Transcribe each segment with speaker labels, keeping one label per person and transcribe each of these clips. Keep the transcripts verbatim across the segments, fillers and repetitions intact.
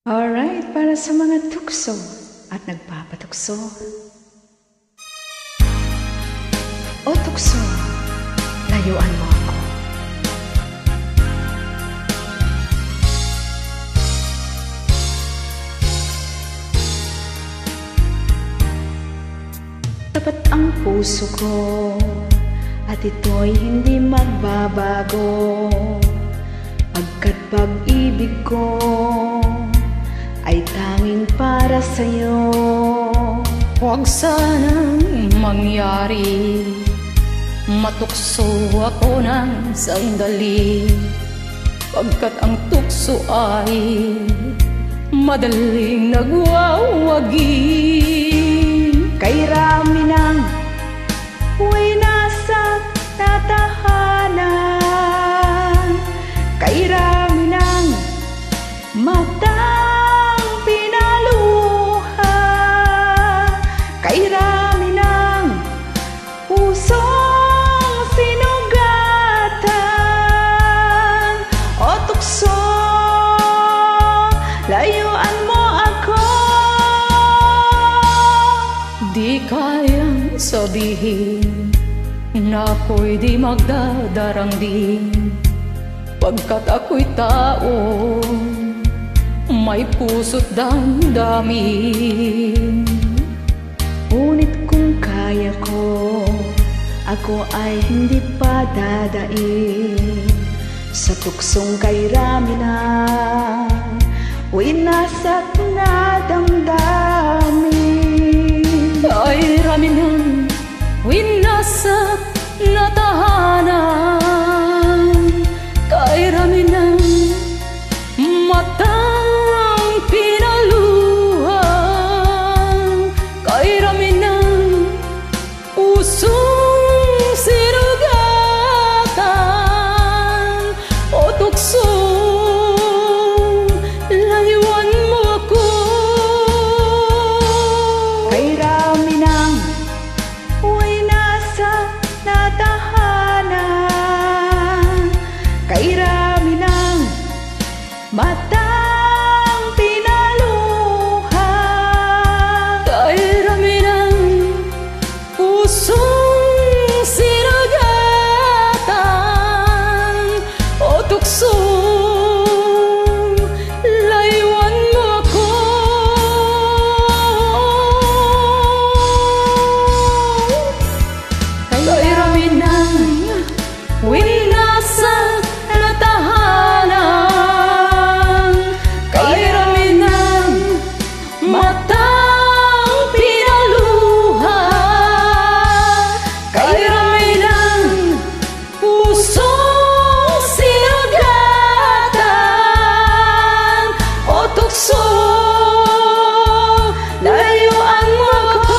Speaker 1: Alright, para sa mga tukso at nagpapatukso. O tukso, layuan mo ako. Tapat ang puso ko at ito'y hindi magbabago, pagkat pag-ibig ko ay tanging para sa'yo.
Speaker 2: Huwag sanang mangyari, matukso ako ng sandali, pagkat ang tukso ay madaling nagwawagi.
Speaker 1: Kay rami ng winasak na tahanan, kay rami ng matang pinaluha, kay rami ng pusong sinugatan. O tukso, layuan mo ako.
Speaker 2: Di kayang sabihin na ako'y di magdadarang din, pagkat ako'y tao may puso't damdamin.
Speaker 1: Ngunit kung kaya ko, ako ay hindi pa dadaig sa tuksong kay rami na winasak na damdamin.
Speaker 2: Ay rami ng winasak na tahanan, kay rami ng matang pinaluha, kay rami ng pusong sinugatan. O tukso, layuan mo ako.
Speaker 1: Kay rami ng winasak na tahanan, kay rami ng matang pinaluha,
Speaker 2: kay rami ng pusong sinugatan. O tukso, layuan mo ako. Kay rami ng winasak na tahanan, kay rami ng matang pinaluha, kay rami ng pusong sinugatan. O tukso, layuan mo ako.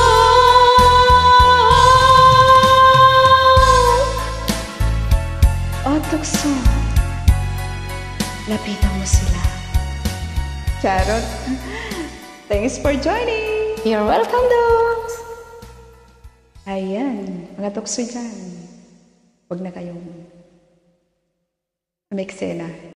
Speaker 1: o tukso, lapitan mo sila. Charot! Thanks for joining!
Speaker 2: You're welcome, dogs!
Speaker 1: Ayan, mga tukso dyan. Huwag na kayong may eksena.